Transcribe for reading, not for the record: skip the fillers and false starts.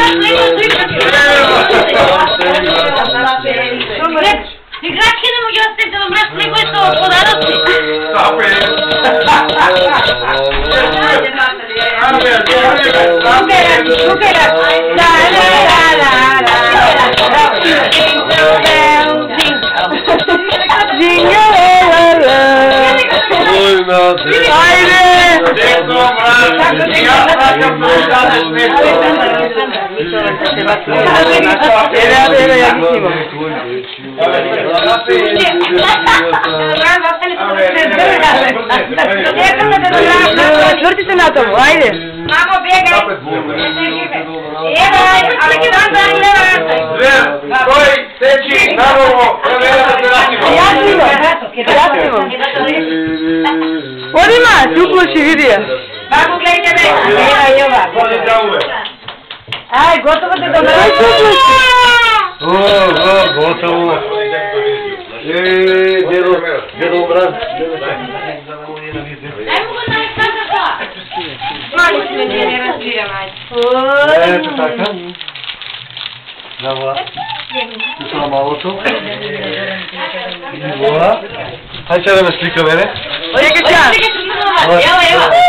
Играчки му ги остете да мръс него е това подаръци. Čvrtite na tomu, ajde. Mamo, bjegaj. Ali ti dam da ne vrati. Stoj, seći, nanovo, prevera da se vratimo. Jasnimo. Odima, duplo će vidija. Mamo, gledajte me. Aj, gotovo te dobro. Aj, duplo će. Gotovo. Djedo brat. Ajmo ga na ekstazasa. Mamo se ne razbira, majte. Eto така. Дава. Ти са малото. Хайде да ме слика, бе. Ой, как тя? Ева.